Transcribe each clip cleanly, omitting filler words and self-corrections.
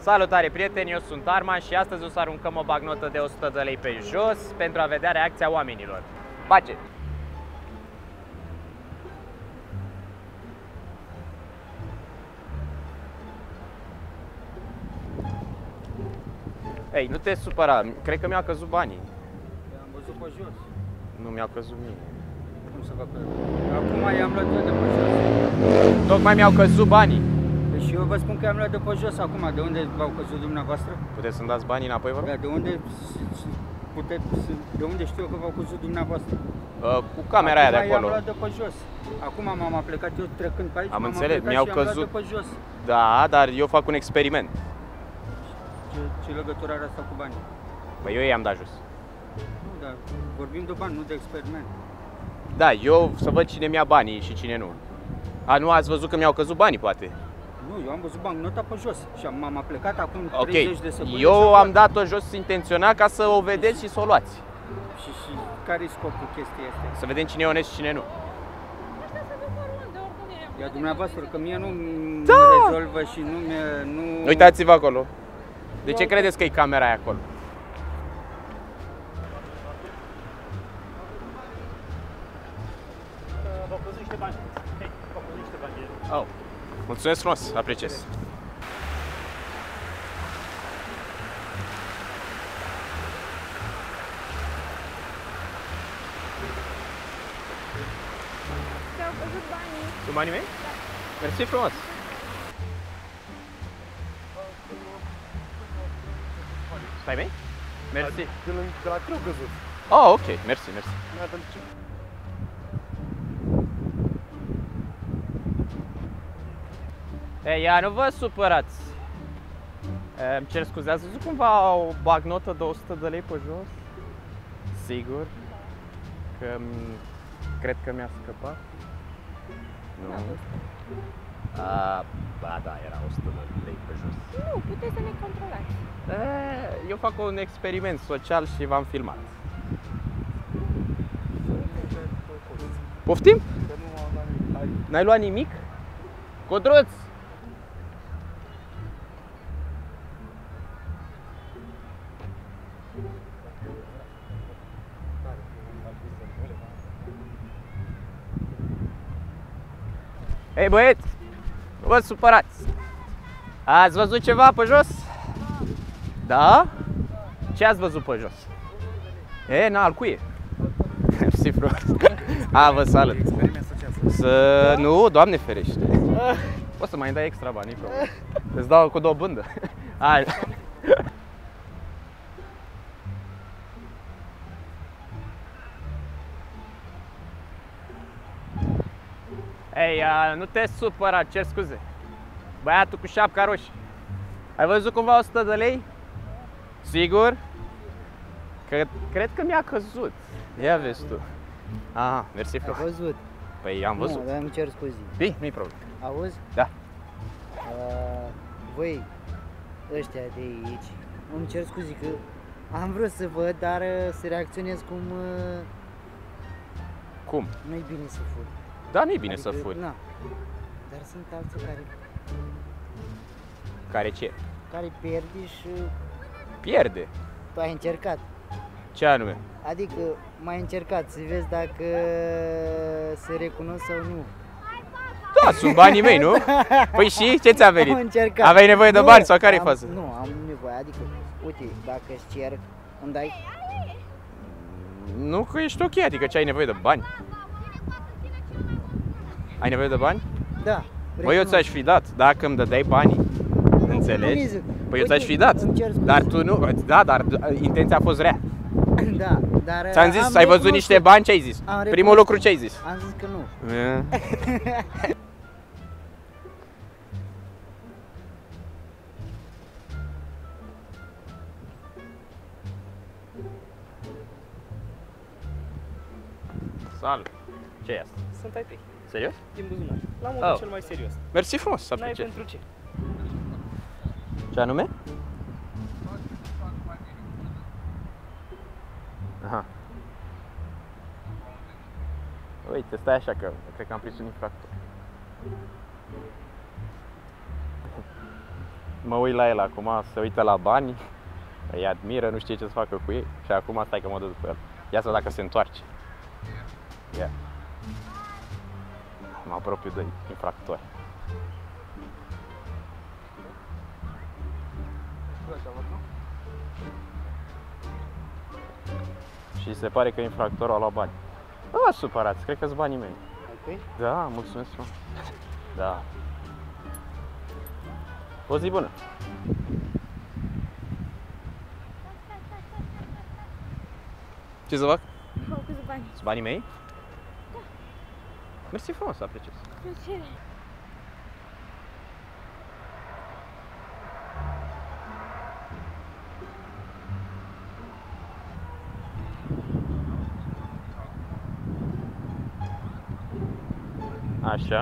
Salutare prieteni, eu sunt Arman și astăzi o să aruncăm o bagnotă de 100 de lei pe jos pentru a vedea reacția oamenilor. Bage! Ei, nu te supăra, cred că mi-au căzut banii. Am văzut pe jos. Nu mi-au căzut mie. Cum să vă căzut? Acum i-am luat eu de pe jos. Tocmai mi-au căzut banii. Deci eu vă spun că i-am luat de pe jos acum. De unde v-au căzut dumneavoastră? Puteți să-mi dați banii înapoi, vă rog? Da, de unde știu eu că v-au căzut dumneavoastră? Cu camera aia de acolo. I-am luat de pe jos. Acum m-am plecat eu trecând pe aici. Am înțeles, mi-au căzut. De pe jos. Da, dar eu fac un experiment. Ce legătură are asta cu banii? Păi eu i-am dat jos. Nu, dar vorbim de bani, nu de experiment. Da, eu să văd cine mi-a banii și cine nu. Nu ați văzut că mi-au căzut banii, poate? Nu, eu am văzut bancnota pe jos și m-am plecat acum Ok, 30 de secunde. eu am dat-o jos intenționat ca să o vedeți și să o luați. Și care e scopul chestiei astea? Să vedem cine e onest și cine nu. Ia dumneavoastră, că mie nu rezolvă și nu... Uitați-vă acolo. De ce credeți că e camera aia acolo? V-au căzut niște bani. Hei, v-au căzut niște bani. Oh. Mulțumesc frumos, apreciez. Ți-au căzut banii. Sunt banii mei? Da. Mersi frumos. Stai bine? Mersi. De la tine au căzut. Oh, ok, mersi, mersi. Ei, ia, nu vă supărați. Îmi cer scuze, ați văzut cumva o bagnotă de 100 de lei pe jos? Sigur? Că cred că mi-a scăpat? Nu? Ba da, era 100 de lei pe jos. Nu, puteți să ne controlați. Eu fac un experiment social și v-am filmat. Poftim? N-ai luat nimic? Codruț! Ei băieți, nu vă supărați! Ați văzut ceva pe jos? Da? Ce ați văzut pe jos? Al cui e? Mersi frumos. Vă salut. Să... Nu, Doamne ferește. Poți să mai dai extra bani, probabil. Îți dau cu dobândă. Hai. Ei, nu te supăra, cer scuze. Băiatul cu șapca roșie. Ai văzut cumva 100 de lei? Sigur? Că cred că mi-a căzut. Ia vezi tu. Aha, mersi frumos. Ai văzut? Păi am văzut. Nu, dar îmi cer scuze. Bine, nu-i problemă. Auzi? Da. Voi, ăștia de aici, îmi cer scuze că am vrut să văd, dar să reacționez cum... Cum? Nu-i bine să furi. Da, nu-i bine Adică, să furi. Na. Dar sunt alții Care ce? care pierde și Pierde. tu ai încercat. Ce anume? Adică mai încercat să vezi dacă se recunosc sau nu. Da, sunt banii mei, nu? Păi și ce ți-a Am venit? încercat. Aveai nevoie de Nu, bani sau care-i am- faza? Nu, am nevoie. Adică, uite, dacă îți cer, îmi dai? Nu că ești ok, adică ce ai nevoie de bani? Ai nevoie de bani? Da. Băi, eu ți-aș fi dat, dacă îmi dădeai banii, înțelegi? Păi eu ți-aș fi dat, îmi cer scuze. dar tu nu, da, dar intenția a fost rea. Da, dar Ți-am zis, am ai văzut recunoscut. niște bani, ce ai zis? Am Primul recunoscut. lucru ce ai zis? Am zis că nu. Salut! Ce e asta? Sunt ai tăi, Serios? din buzunar. La modul Oh. cel mai serios. Mersi frumos, să N-ai apreciez. pentru ce? Ce anume? Aha. Uite, stai așa că cred că am prins un infractor. mă uit la el acum, se uită la bani, îi admiră, nu știe ce să facă cu ei și acum stai că mă duc după el. Ia să dacă se întoarce. Ia. Mă apropiu de infractori. Și se pare că infractorul a luat bani. Nu vă supărați, cred că-s banii mei. Ok? Da, mulțumesc frumos. Da. O zi bună. Ce să fac? Au câți bani. Sunt banii mei? Da. Mersi frumos, apreciez. Plăcere. Așa.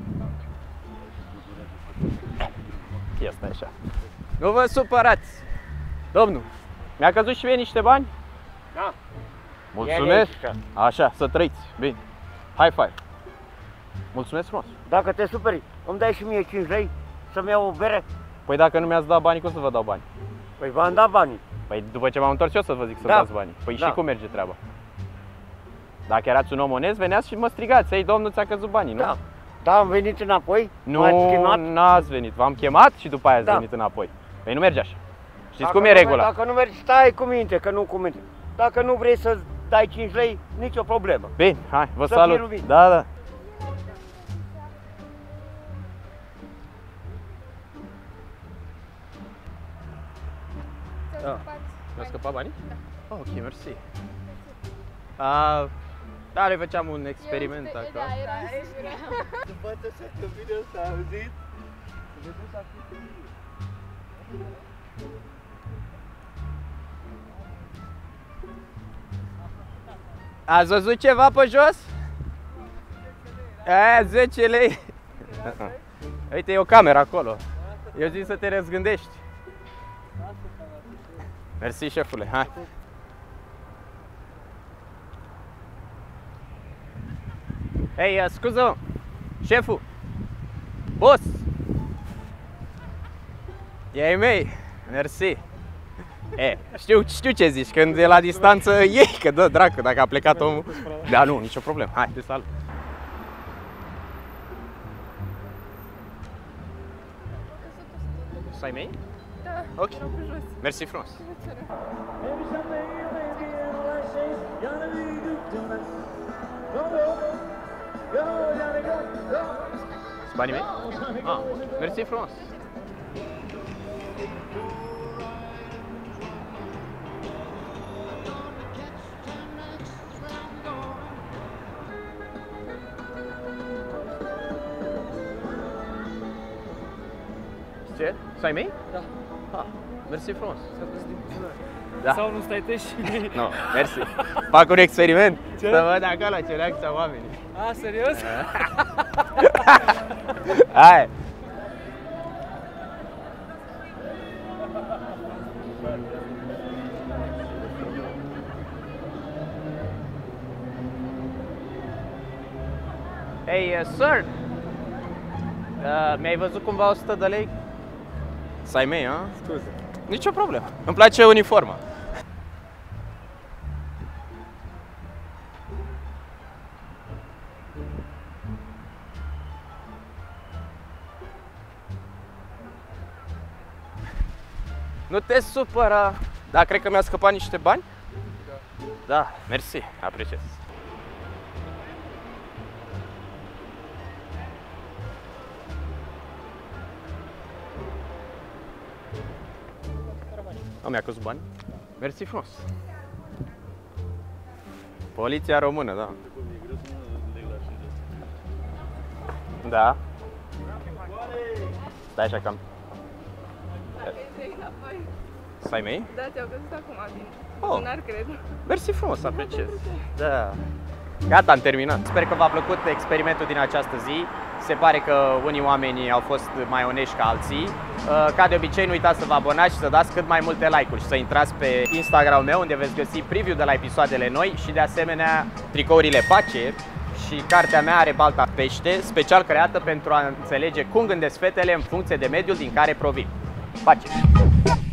Ia stai așa. Nu vă supărați! Domnul, mi-a căzut și mie niște bani? Da. Mulțumesc! Așa, să trăiți! Bine! High five! Mulțumesc frumos! Dacă te superi, îmi dai și mie 5 lei să-mi iau o bere? Păi dacă nu mi-ați dat banii, cum să vă dau bani? Păi v-am dat banii. Păi după ce m-am întors eu să vă zic să Da. dați banii. Păi Da. și cum merge treaba? Dacă erați un om onest, veneați și mă strigați. Ei, domnul, ți-a căzut banii, nu? Da. Da, am venit înapoi, m-ați Nu, chemat. n-ați venit. V-am chemat și după aia ați Da. venit înapoi. Păi nu merge așa. Știți Dacă cum e nu regula? Dacă nu mergi, stai cu minte, că nu cu minte. Dacă nu vrei să dai 5 lei, nicio problemă. Bine, hai, vă Să salut. fii iubit. Da, da. Să Da. ocupați Mi-a bani. scăpat banii? Da. Oh, ok, mersi. Da, noi făceam un experiment Da, acolo. era sigură. După ce că video s-a auzit, Ați văzut ceva pe jos? Aia, 10 lei. Uite, e o cameră acolo. Eu zic să te răzgândești. Mersi, șefule. Hai. Hei, scuză, șeful. Boss. E ai mei. Mersi. Știu ce zici, când e la distanță ei, că dă dracu, dacă a plecat omul. Da, nu, nicio problemă. Hai, te salut. Să ai mei? Da, Ok. erau pe jos. Mersi frumos. Sunt banii mei? Ah, mersi frumos. Ce? Să ai mei? Da. Ah, mersi frumos. Da. Da. Sau nu stai te și... Nu, mersi. Fac un experiment. Ce? Să văd acolo ce reacția oamenii. A, serios? Hai. Hey, sir. Mi-ai văzut cumva 100 de lei? Să ai mei, a? Scuze. Nicio problemă. Îmi place uniforma. Nu te supăra. Da, cred că mi-a scăpat niște bani? Da, mersi, apreciez. Nu mi-a căzut bani? Mersi frumos. Poliția română, da. Da. Stai așa cam. Să ai mei? Da, ți-au căzut acum, bine. Oh. N-ar cred. Mersi frumos, apreciez. Da. Gata, am terminat. Sper că v-a plăcut experimentul din această zi. Se pare că unii oameni au fost mai onești ca alții. Ca de obicei, nu uitați să vă abonați și să dați cât mai multe like-uri și să intrați pe Instagram-ul meu, unde veți găsi preview de la episoadele noi și de asemenea tricourile Pace și cartea mea Are balta pește, special creată pentru a înțelege cum gândesc fetele în funcție de mediul din care provin. Pace!